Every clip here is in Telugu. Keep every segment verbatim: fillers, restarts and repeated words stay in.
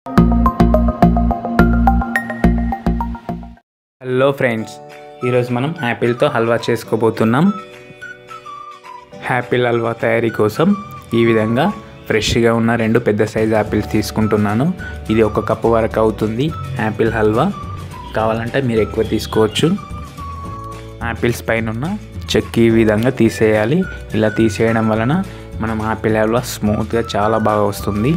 హలో ఫ్రెండ్స్, ఈరోజు మనం యాపిల్తో హల్వా చేసుకోబోతున్నాం. యాపిల్ హల్వా తయారీ కోసం ఈ విధంగా ఫ్రెష్గా ఉన్న రెండు పెద్ద సైజు యాపిల్స్ తీసుకుంటున్నాను. ఇది ఒక కప్పు వరకు అవుతుంది యాపిల్ హల్వా. కావాలంటే మీరు ఎక్కువ తీసుకోవచ్చు. యాపిల్స్ పైన ఉన్న చెక్కి ఈ విధంగా తీసేయాలి. ఇలా తీసేయడం వలన మనం యాపిల్ హల్వా స్మూత్గా చాలా బాగా వస్తుంది.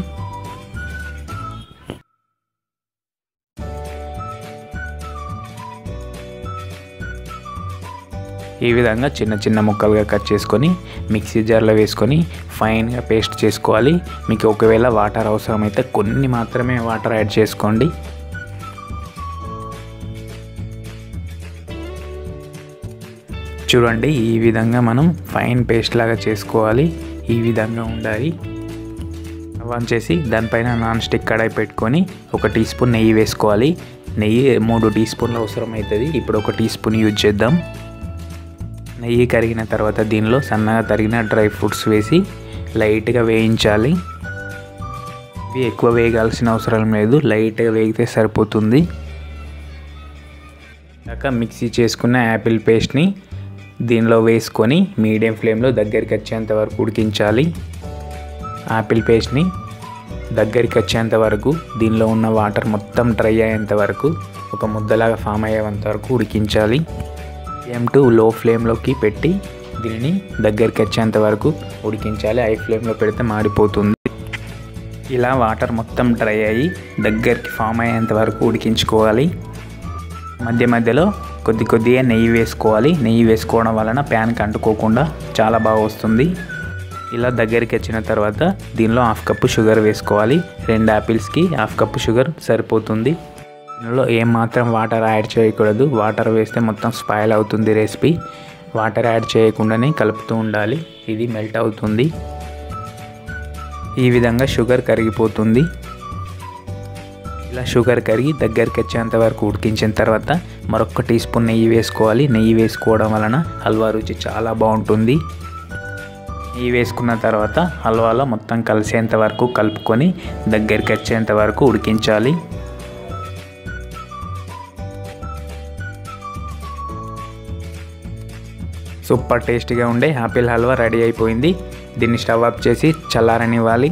ఈ విధంగా చిన్న చిన్న ముక్కలుగా కట్ చేసుకొని మిక్సీ జార్లో వేసుకొని ఫైన్గా పేస్ట్ చేసుకోవాలి. మీకు ఒకవేళ వాటర్ అవసరమైతే కొన్ని మాత్రమే వాటర్ యాడ్ చేసుకోండి. చూడండి, ఈ విధంగా మనం ఫైన్ పేస్ట్ లాగా చేసుకోవాలి. ఈ విధంగా ఉండాలి. ఆన్ చేసి దానిపైన నాన్ స్టిక్ కడాయి పెట్టుకొని ఒక టీ స్పూన్ నెయ్యి వేసుకోవాలి. నెయ్యి మూడు టీ స్పూన్లు అవసరం అవుతుంది. ఇప్పుడు ఒక టీ స్పూన్ యూజ్ చేద్దాం. నెయ్యి కరిగిన తర్వాత దీనిలో సన్నగా తరిగిన డ్రై ఫ్రూట్స్ వేసి లైట్గా వేయించాలి. ఇవి ఎక్కువ వేగాల్సిన అవసరం లేదు, లైట్గా వేగితే సరిపోతుంది. ఇంకా మిక్సీ చేసుకున్న యాపిల్ పేస్ట్ని దీనిలో వేసుకొని మీడియం ఫ్లేమ్లో దగ్గరికి వచ్చేంత వరకు ఉడికించాలి. యాపిల్ పేస్ట్ని దగ్గరికి వచ్చేంత వరకు దీనిలో ఉన్న వాటర్ మొత్తం డ్రై అయ్యేంత వరకు ఒక ముద్దలాగా ఫామ్ అయ్యేంత వరకు ఉడికించాలి. మీడియం టు లో ఫ్లేమ్లోకి పెట్టి దీనిని దగ్గరికి వచ్చేంత వరకు ఉడికించాలి. హై ఫ్లేమ్లో పెడితే మాడిపోతుంది. ఇలా వాటర్ మొత్తం డ్రై అయ్యి దగ్గరికి ఫామ్ అయ్యేంత వరకు ఉడికించుకోవాలి. మధ్య మధ్యలో కొద్ది కొద్దిగా నెయ్యి వేసుకోవాలి. నెయ్యి వేసుకోవడం వలన ప్యాన్కి అంటుకోకుండా చాలా బాగా వస్తుంది. ఇలా దగ్గరికి వచ్చిన తర్వాత దీనిలో హాఫ్ కప్పు షుగర్ వేసుకోవాలి. రెండు యాపిల్స్కి హాఫ్ కప్పు షుగర్ సరిపోతుంది. దీనిలో ఏమాత్రం వాటర్ యాడ్ చేయకూడదు. వాటర్ వేస్తే మొత్తం స్పాయిల్ అవుతుంది రెసిపీ. వాటర్ యాడ్ చేయకుండానే కలుపుతూ ఉండాలి. ఇది మెల్ట్ అవుతుంది. ఈ విధంగా షుగర్ కరిగిపోతుంది. ఇలా షుగర్ కరిగి దగ్గరికి వచ్చేంత వరకు ఉడికించిన తర్వాత మరొక టీ స్పూన్ నెయ్యి వేసుకోవాలి. నెయ్యి వేసుకోవడం వలన హల్వా రుచి చాలా బాగుంటుంది. నెయ్యి వేసుకున్న తర్వాత హల్వాలో మొత్తం కలిసేంత వరకు కలుపుకొని దగ్గరికి వచ్చేంత వరకు ఉడికించాలి. సూపర్ టేస్టీగా ఉండే యాపిల్ హల్వా రెడీ అయిపోయింది. దీన్ని స్టవ్ ఆఫ్ చేసి చల్లారనివ్వాలి.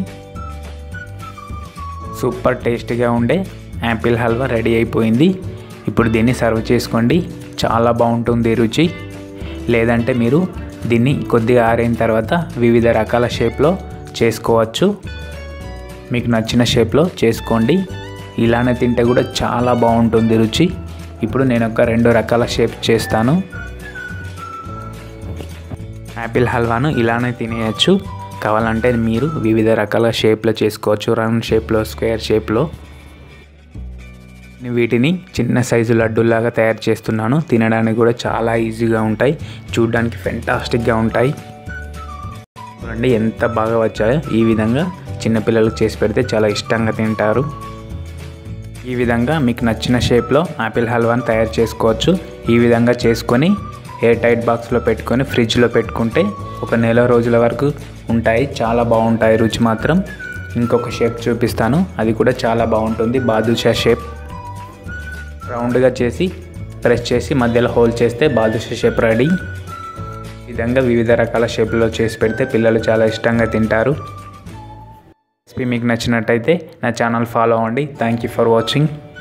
సూపర్ టేస్టీగా ఉండే యాపిల్ హల్వా రెడీ అయిపోయింది. ఇప్పుడు దీన్ని సర్వ్ చేసుకోండి. చాలా బాగుంటుంది రుచి. లేదంటే మీరు దీన్ని కొద్దిగా ఆరైన తర్వాత వివిధ రకాల షేప్లో చేసుకోవచ్చు. మీకు నచ్చిన షేప్లో చేసుకోండి. ఇలానే తింటే కూడా చాలా బాగుంటుంది రుచి. ఇప్పుడు నేను ఒక రెండు రకాల షేప్ చేస్తాను. యాపిల్ హల్వాను ఇలానే తినేయచ్చు. కావాలంటే మీరు వివిధ రకాల షేప్లో చేసుకోవచ్చు. రౌండ్ షేప్లో, స్క్వేర్ షేప్లో. వీటిని చిన్న సైజు లడ్డూలాగా తయారు చేస్తున్నాను. తినడానికి కూడా చాలా ఈజీగా ఉంటాయి. చూడడానికి ఫెంటాస్టిక్గా ఉంటాయి. చూడండి ఎంత బాగా వచ్చాయో. ఈ విధంగా చిన్నపిల్లలకు చేసి పెడితే చాలా ఇష్టంగా తింటారు. ఈ విధంగా మీకు నచ్చిన షేప్లో యాపిల్ హల్వాని తయారు చేసుకోవచ్చు. ఈ విధంగా చేసుకొని ఎయిర్ టైట్ బాక్స్లో పెట్టుకొని ఫ్రిడ్జ్లో పెట్టుకుంటే ఒక నెల రోజుల వరకు ఉంటాయి. చాలా బాగుంటాయి రుచి మాత్రం. ఇంకొక షేప్ చూపిస్తాను. అది కూడా చాలా బాగుంటుంది. బాదుషా షేప్. రౌండ్గా చేసి ప్రెస్ చేసి మధ్యలో హోల్ చేస్తే బాదుషా షేప్ రెడీ. ఈ విధంగా వివిధ రకాల షేప్లో చేసి పెడితే పిల్లలు చాలా ఇష్టంగా తింటారు. రెసిపీ మీకు నచ్చినట్టయితే నా ఛానల్ ఫాలో అవ్వండి. Thank you for watching.